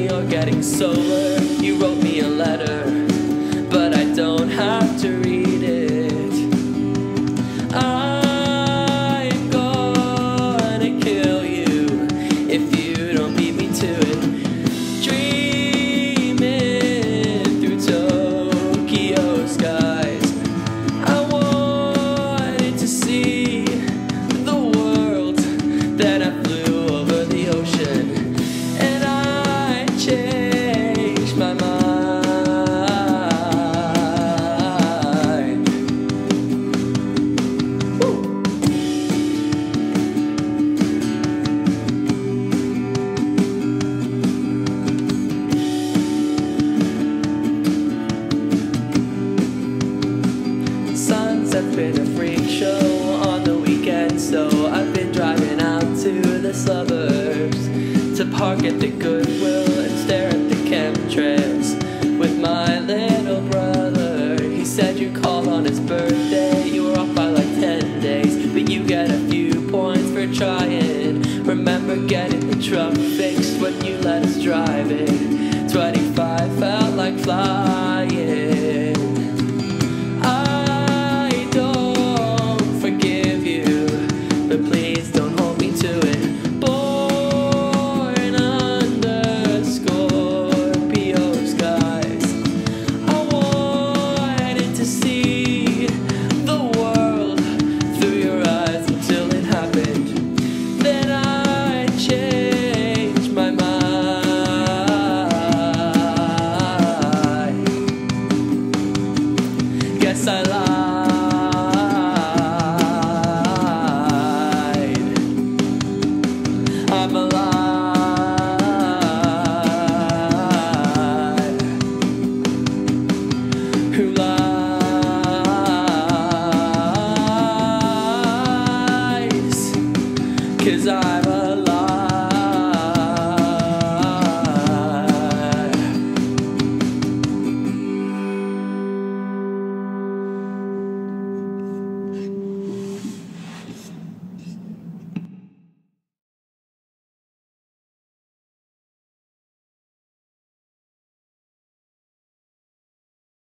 you're getting sober. You wrote me a letter, but I don't have to read it. I'm gonna kill you if you don't beat me to it. Dreaming through Tokyo skies, I wanted to see the world. Then I flew over the ocean, and I changed my mind. Sunset's been a freak show on the weekend, so I've been driving out to the suburbs to park at the Goodwill and stare at the chemtrails with my little brother. He said you called on his birthday, you were off by like 10 days, but you get a few points for trying. Remember getting the truck fixed when you let us drive it. 25 felt like flying.